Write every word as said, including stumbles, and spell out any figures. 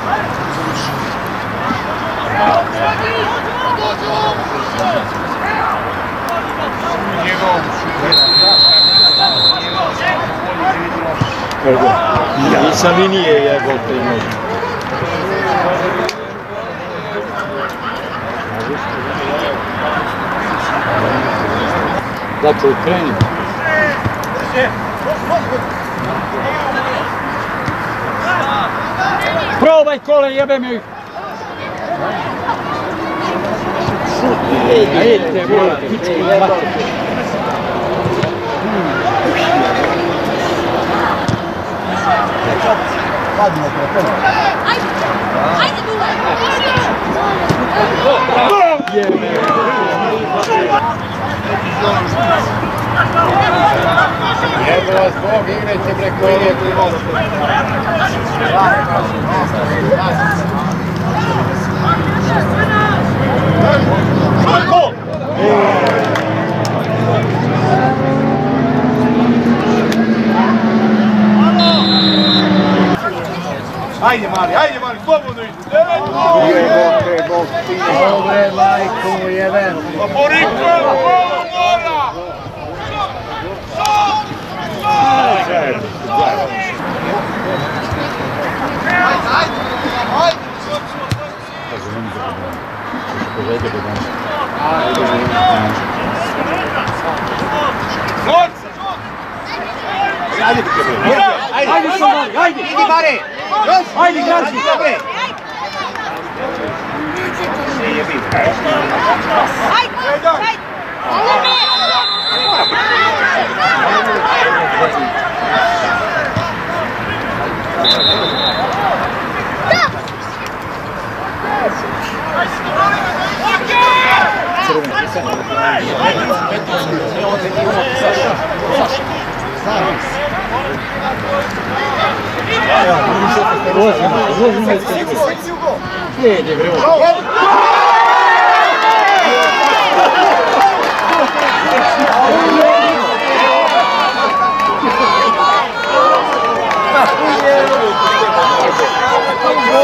I sa linije je gol primio. Znači, krenim. Probaj kolen, jebem ih! Ajde, bro, pički, matke. Padimo preko. Ajde! Ajde, Dule! Jebe! Jebe vas Bog, igrajte preko ilijeti. Ajde Mali, ajde Mali, slobodno ići! Dobre, Bog, dobre, majko, jeben! Pa poriko, ovo mora! Ajde, Ajde, Somali, ajde! Idi Mare! Ajde, građi! Dobre! Ajde! Izlazimo, izlazimo iz tegove. Gdje je, bre?